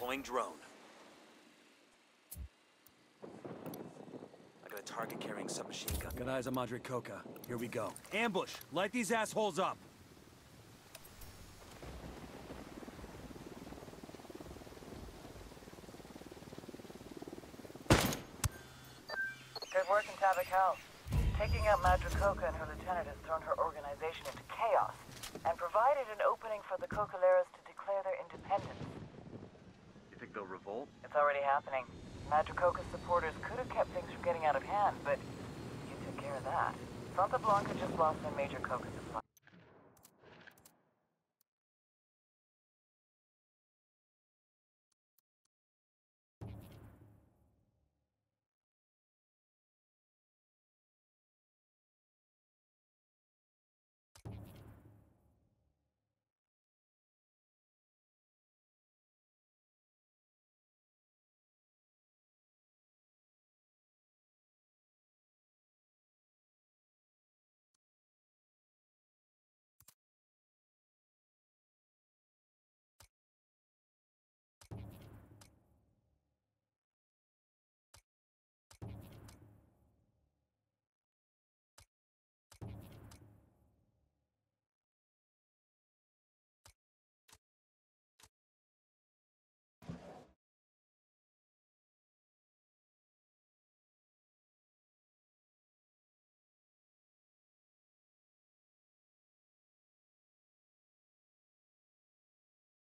Deploying drone. I got a target carrying submachine gun. Got eyes on Madre Coca. Here we go. Ambush! Light these assholes up! Good work in Tabak House. Taking out Madre Coca and her lieutenant has thrown her organization into chaos and provided an opening for the Cocaleras to declare their independence. You think they'll revolt? It's already happening. Madre Coca's supporters could have kept things from getting out of hand, but you took care of that. Santa Blanca just lost their major Coca